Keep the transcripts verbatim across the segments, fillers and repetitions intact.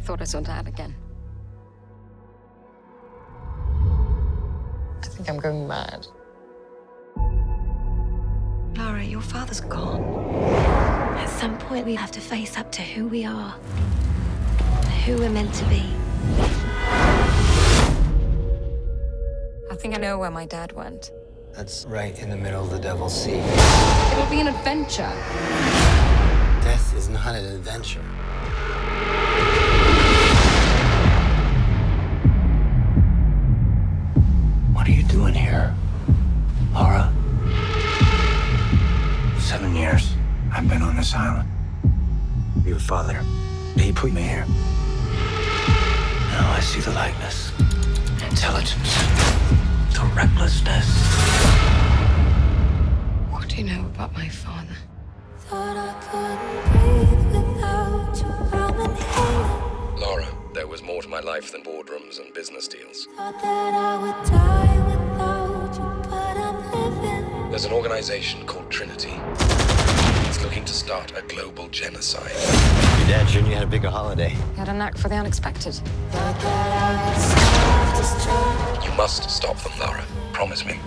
thought I saw Dad again. I think I'm going mad. Lara, your father's gone. At some point, we have to face up to who we are, who we're meant to be. I think I know where my dad went. That's right in the middle of the Devil's Sea. It'll be an adventure. Death is not an adventure. What are you doing here, Lara? Seven years I've been on this island. Your father, he put me here. Now I see the likeness, the intelligence, the recklessness. What do you know about my father? Thought I couldn't breathe without you. I'm inhaling. Lara, there was more to my life than boardrooms and business deals. Thought that I would die without you, but I'm living. There's an organization called Trinity. It's looking to start a global genocide. Your dad Junior had a bigger holiday. He had a knack for the unexpected. Thought that I would self-destruct. You must stop them, Lara. Promise me.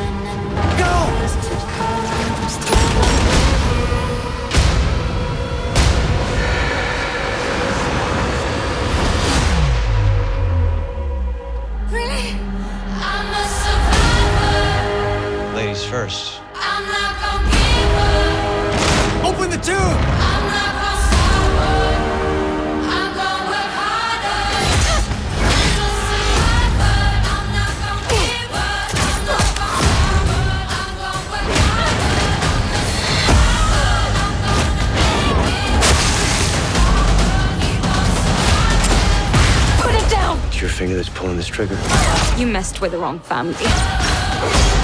Really? I'm a survivor. Ladies first. I'm not gonna give up. Open the tube! I'm not gonna stop her. I'm gonna work harder. I'm a survivor. I'm not gonna give up. I'm not gonna stop her. I'm gonna work harder. I'm gonna make it. Keep on surviving. Put it down! It's your finger that's pulling this trigger. You messed with the wrong family.